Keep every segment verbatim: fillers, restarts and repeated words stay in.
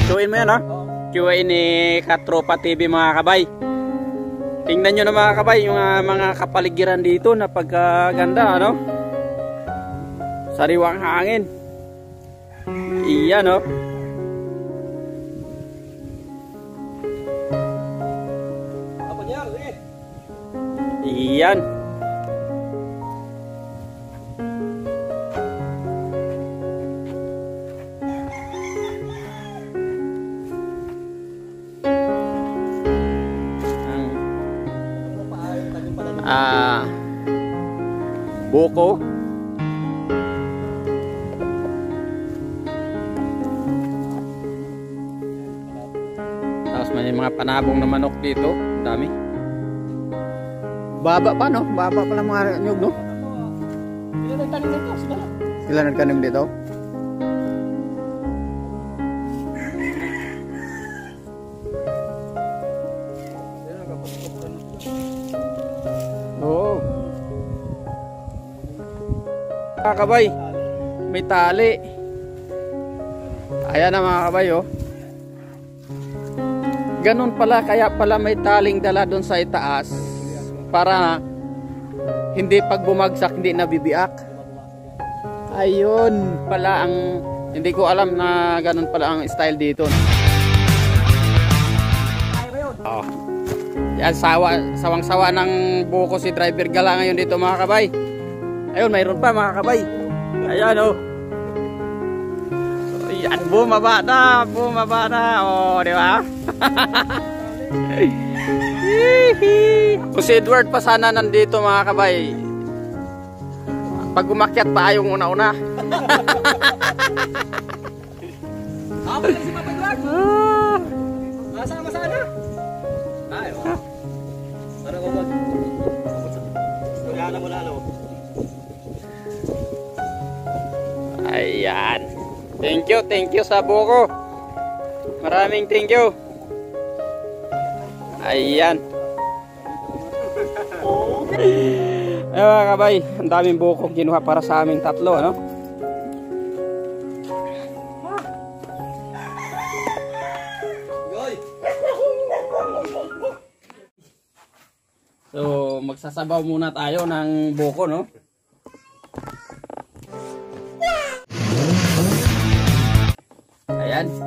Queuein mo yan, ha? Queuein ni Katropa T V, mga kabay. Tingnan nyo na, mga kabay, yung uh, mga kapaligiran dito na pagkaganda, ano? Sariwang hangin. Iyan, no? Apa niya? Iyan. Ah, buko. Tapos may mga panabong na manok dito, ang dami. Baba pa, no? Baba pa lang mga nyug, no? Sila nagtanim dito, sila lang. Sila nagtanim dito. Oo. Mga kabay, may tali. Ayan na, mga kabay, oh. Ganun pala, kaya pala may taling dala doon sa itaas para hindi pag bumagsak hindi nabibiak. Ayun pala ang, hindi ko alam na ganun pala ang style dito. Oh. Yan, sawa, sawang-sawa ng buko si Driver Gala ngayon dito, mga kabay. Ayun, mayroon pa, mga kabay. Ayan, oh. So, yan, bumaba na, bumaba na. Oh, di ba? Kung si Edward pa sana nandito, mga kabay, pag umakyat pa yung una-una. Ako lang si Papa Edward. Masama sana. Ay, oh. Para ko mag... Wala na mo na, ano. Ayan. Thank you, thank you sa buko. Maraming thank you. Ayan. Ayun, mga kabay, ang daming buko kinuha para sa aming tatlo, ano? So, magsasabaw muna tayo ng buko, no? Ayan.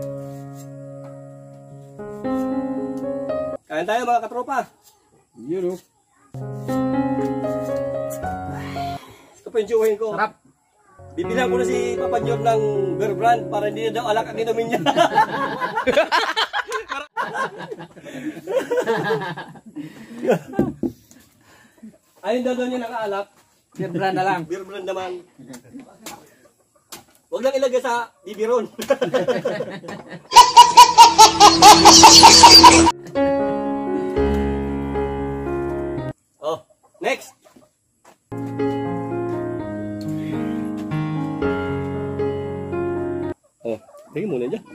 Kain tayo, mga katropa. Yun, oh. Ito pa yung tiyuhin ko. Sarap. Bibilang ko na si Papa John ng Bear Brand para hindi na daw alak ang inumin niya. Ayun daw daw niya nakaalak. Beer brand na lang. Bear Brand naman. Huwag lang ilagay sa bibiron. Oh, next. Oh, tingin muna dyan.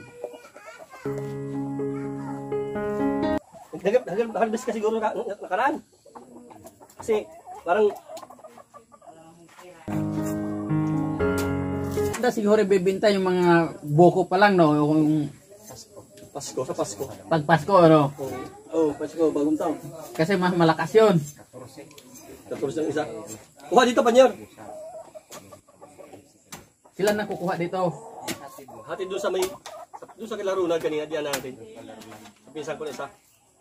Nag-harvest ka siguro na nakaraan. Kasi parang Ito siguro bibinta yung mga buko pa lang, no? Yung Pasko, sa Pasko. pag Pasko, ano? Oh, Pasko, bagong taon. Kasi mas malakas yun. Tapos ng isa. Kuha dito, Panyor. Sila na kukuha dito. Hati doon sa may, doon sa kilarunan kanina, diyan natin. Pinsan ko na isa.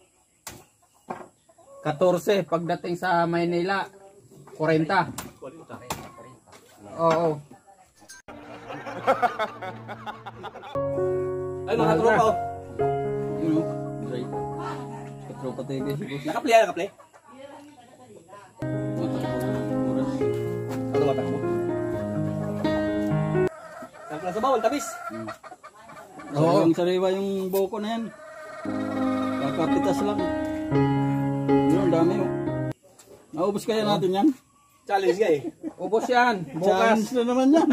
fourteen pagdating sa Maynila, forty. Kwalita. Oo. Ay, mga tropa, oh. Yun, oh. Katropa T V. Nakaplay, ah, nakaplay. Ano matak mo? Sample sa bawal, tabis. Oo. Yung sariwa yung buko na yan. Kakapitas lang. Yun, dami oh. Naubos kaya natin yan? Challenge nga eh. Ubos yan. Bukas. Challenge na naman yan.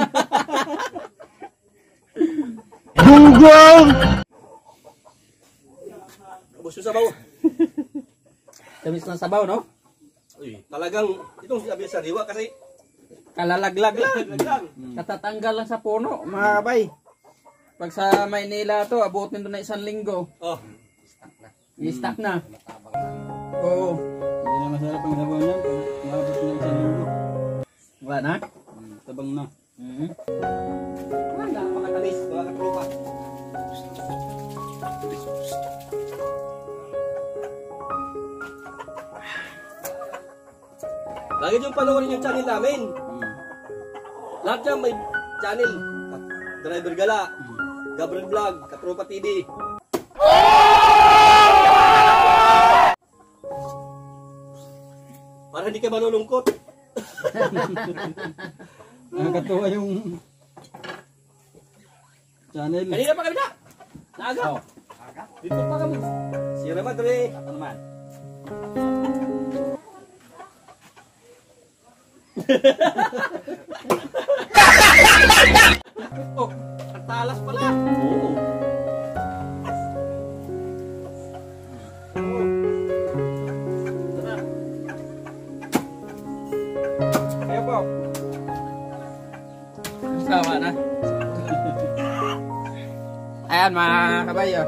Ubus yung sabaw. Tamis ng sabaw, no? Uy, talagang, itong sabi sa sariwa kasi Kalalaglag lang. lang. Katatanggal lang sa puno, mga kabay. Pag sa Maynila to, abutin doon na isang linggo. Oh. I-stack na. Oo. Hindi na masarap ang sabaw niyan. Maabot na isang linggo. Wala na? Hmm, tabang na. Mm-hmm. Ah, napakatamis, mga katropa. Lagi yung panoorin yung channel namin. Hmm. Lahat yan may channel. Driver Gala, Gabriel Vlog, Katropa T V. Para hindi kayo malulungkot. Nakakatuwa yung channel. Kanina pa kami na. Naaga. Oh. Dito pa kami. Sierra Madre. Ano naman? Oh, ang talas pala. Oo. Tara. Kayo po. Sawa na. Ayan mga kabayo.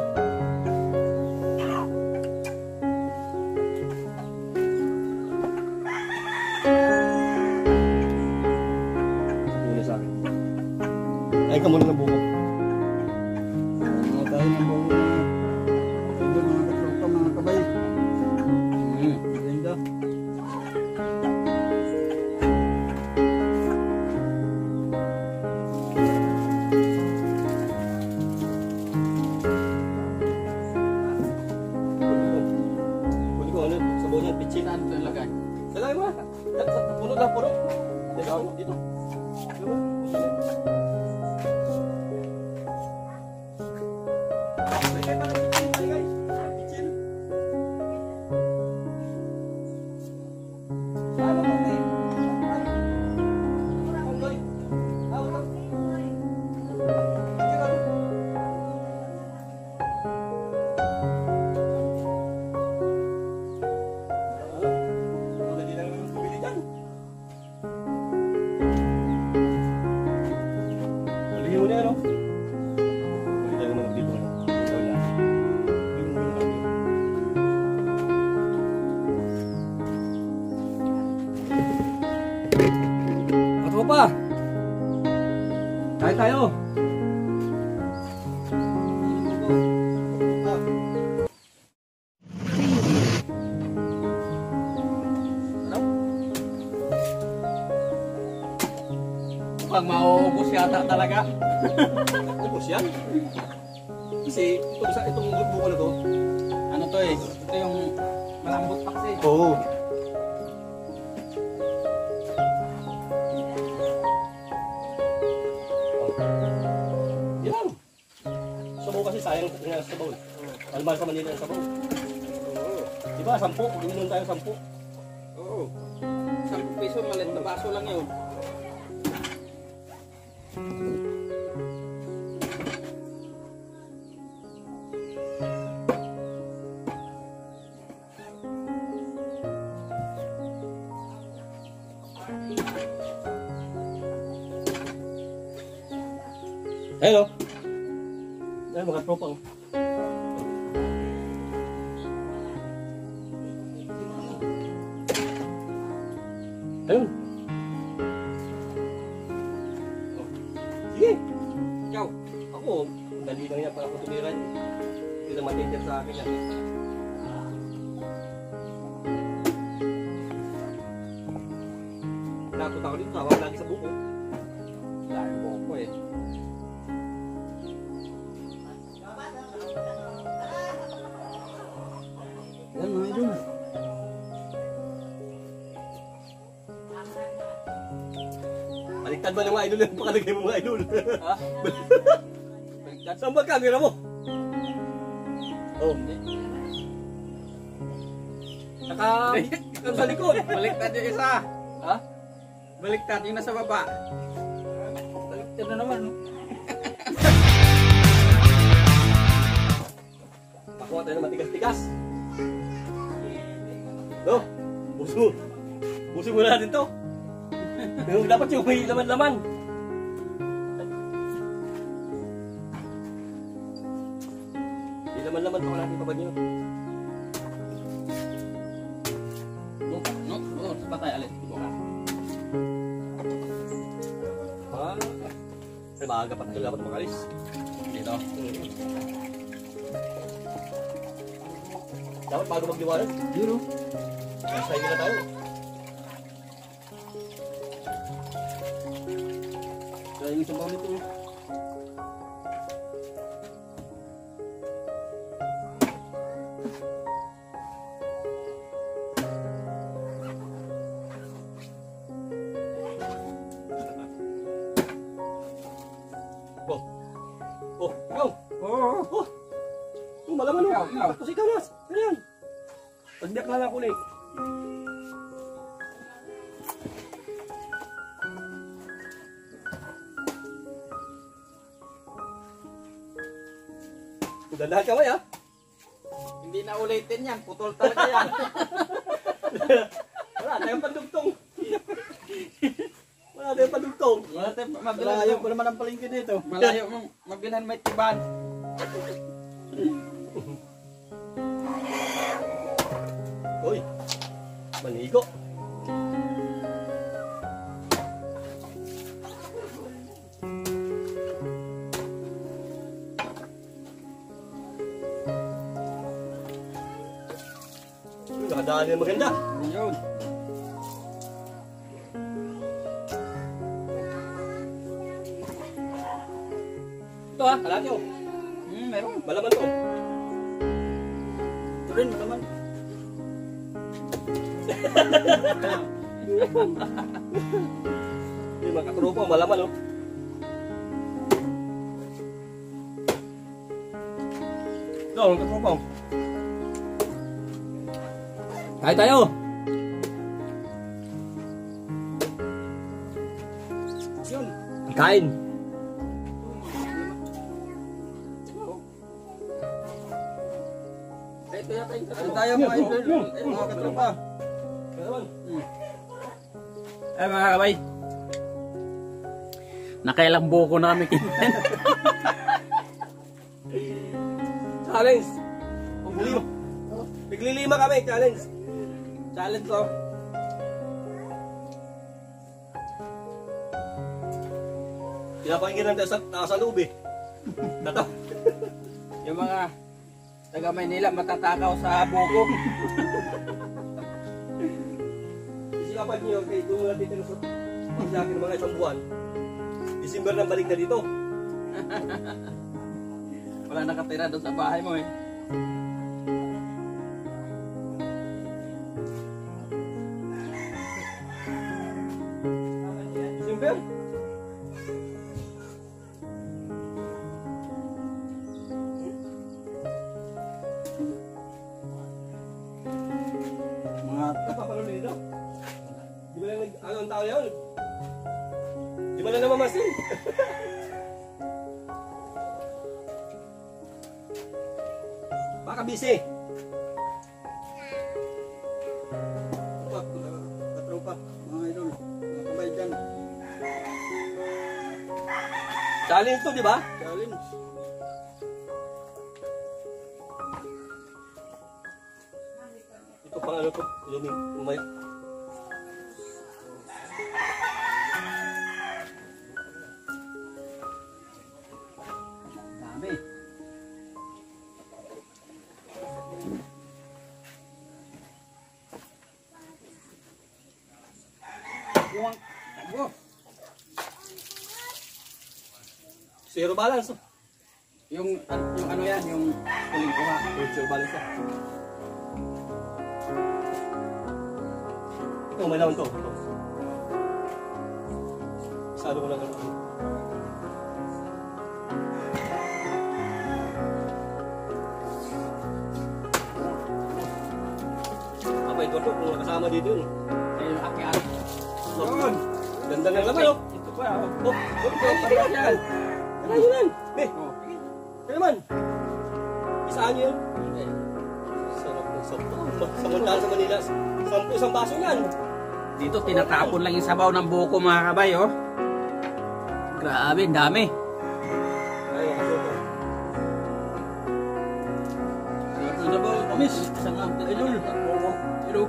Muna sa akin. Ay ka muna ng buko. Mga tayo ng buo. Ito mga katropa, mga kabay. Mm. Maganda. Kunin ko ano, sabaw niya, pitchin. Saan ito ilagay? Dalay mo. Puno lang, puno. Dito, dito. Dito. Balihin mo na ano? Balihin tayo naman dito. Wala. Katropa! Kain tayo! Pag mauubos yata talaga. Ubus yan? Kasi itong, sa- itong buko na to. Ano to eh? Ito yung malambot pa kasi. Oo. Yan. Sabaw kasi sayang nga sabaw. Malmal sa Manila ang sabaw. Diba, sampu? Uminom tayo sampu. Oo. Sampung piso, maliit na baso lang yun. Hello. Ay, mga tropang. Ayun. Oh. Sige. Ikaw. Ako, dali lang yan para ako tumiran. Hindi na matitip sa akin yan. Nakot ako dito, tawag lagi sa buko. Dahil buko eh. Yan mga idol. Baliktad ba ng mga idol yung pakalagay mo mga idol? Ha? Baliktad. Saan ba camera mo? Oh, Hindi. naka... naka sa likod. Baliktad yung isa. Ha? Baliktad yung nasa baba. Baliktad na naman. No? Pakuha tayo ng matigas-tigas. No? Buso. Buso muna natin to. Pero dapat yung may laman-laman. Hindi laman-laman pa wala yung babad niyo. No, no, no, sa tayo alit. Buka. Ah, ay maaga pa. Dapat makalis. Dito. Dapat bago magliwanag. Yun o. Mas tayo na tayo. Kaya yung sabaw nito. Oh. Oh, ikaw. Oo. Oh. Oh, malaman Ikaw, mo. ikaw. Tapos ikaw, Nas. Ano yan? Pagbiyak na lang ako ulit. Dandahan kamay, ha? Hindi na ulitin yan. Putol talaga yan. Wala tayong pandugtong. Wala tayong pandugtong. Wala tayo mabilhan. Malayo pa naman ang palengke dito. Malayo mong mabilhan may tiban. Uy, manigo. Nakadaan yung maganda. Yun. Ito ha, alam nyo. Hmm, meron. Malaman to. Ito rin, naman. Yung mga katrupo, malaman oh. Ito, mga katrupo. Kain tayo. Yun. Kain. Ito yata yung Ano tayo mga idol? Eh, mga katropa. Malaman. Ay mga kabay. Nakailang buko namin kinain. Challenge. Paglima. Naglilima kami, challenge. Challenge ko. Pinapakinggan natin sa taas sa loob eh. Tato. Yung mga taga Maynila matatakaw sa buko. Isikapan niyo, okay, doon muna dito sa pagsakin ng mga isang buwan. December nang balik na dito. Wala nakatira doon sa bahay mo eh. December. Mga Napapalo dito. Di ba lang nag, ano ang tao yun? Di ba lang namamasin? Baka busy. katropa, mga katropa, mga idol, mga kabay dyan. Challenge to, di ba? Challenge. Ito pang ano to, luming, umaya. Dami. Yung takbo. Zero balance. Yung, an- yung ano yan, yung huling kuha. Zero balance na. Ito, may laman to. Ito. Sado ko lang ano. Apa ito to? Kung nakasama dito yun. Ayun, aki-aki. Yun! Ganda ng laman, oh! Ito pa, oh. Oh! Oh! Parang yan! Ano yun yan? Be! Oh. Ano naman? Isaan yun? Sarap ng sampo. Samantala sa Manila, sampo isang baso yan. Dito tinatapon lang yung sabaw ng buko mga kabay oh. Grabe, ang dami. Ay, kaso to. Bilis. Isang konti. Idol. Pero,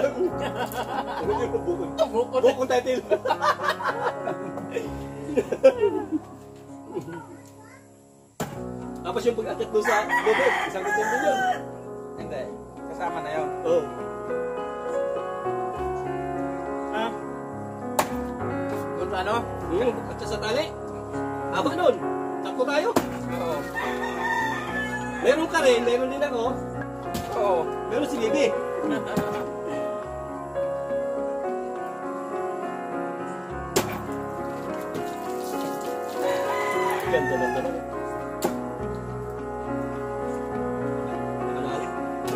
Bukod. bukod. Bukod title. Tapos yung pag-akyat doon sa bubog, isang konti din yun. Hindi. Kasama na yun. Oo. Ha? Doon sa ano? Hmm, at sa tali. Aba nun. Takbo tayo. Oo. Meron ka rin, meron din ako. Oo. Meron si Bibi. Ganda lang naman. Nakalalim.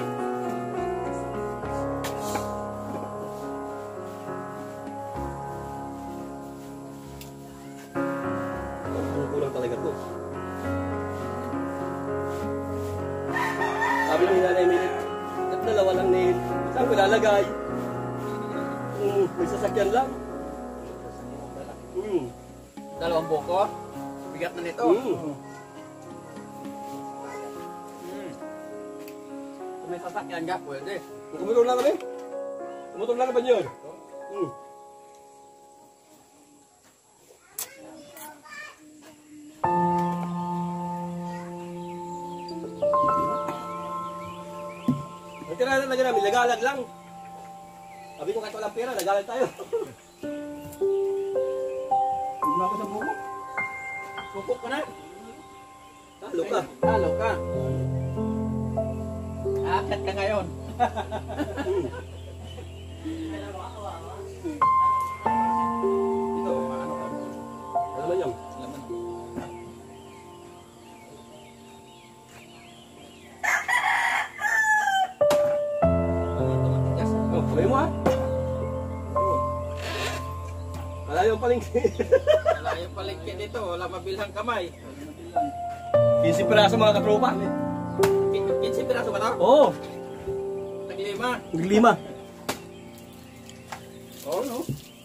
Ang kulang talaga to. Sabi ni Nanay Milit, at dalawa lang nail. Saan ko lalagay? Hmm, may sasakyan lang. Hmm. Dalawang buko. Bigat na nito. Hmm. Hmm. Kung may sasakyan ka, pwede. Kumutong lang kami. Kumutong lang naman yun. Hmm. Ang tira na lagyan namin, lagalag lang. Sabi ko kahit walang pera, lagalag tayo. Huwag na ako sa buko. Bukok ka na. Talo ka. Talo ka. Akit ka ngayon. Hmm. Ito, maano ka. Ano naman yan? Laman. Yes. Oh, kamay mo ha. Malayo ang palengke. Malayo palengke dito. Wala mabilhang kamay. Pinsip piraso mga katropa. Kinsi piraso ba ito? Oo. Taglima. Naglima. Oo, no?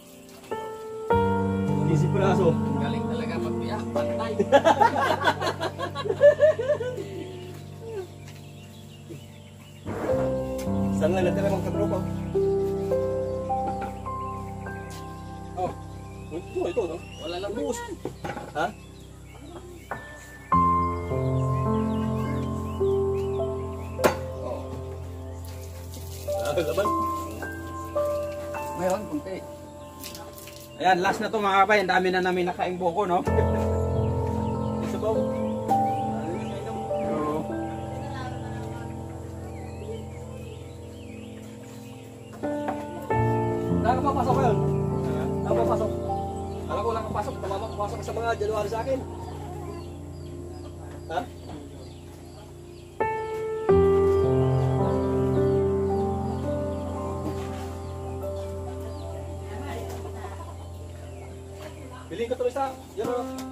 Pinsip piraso. Galing talaga magbiyak. Pantay. Saan lang natira mga katropa? Oh, Ito, ito, no? wala lang buhos. Ha? Oh, Wala ka laban. mayroon kunti. Ayan, last na to mga kabay. Ang dami na namin nakaing buko, no? Isa ba? Oo. Wala ka papasok ngayon? Wala ka papasok? Alam ko wala kang pasok. Tumama papasok sa mga January sa akin. Ha? Bilhin ko tuloy sa, yun o,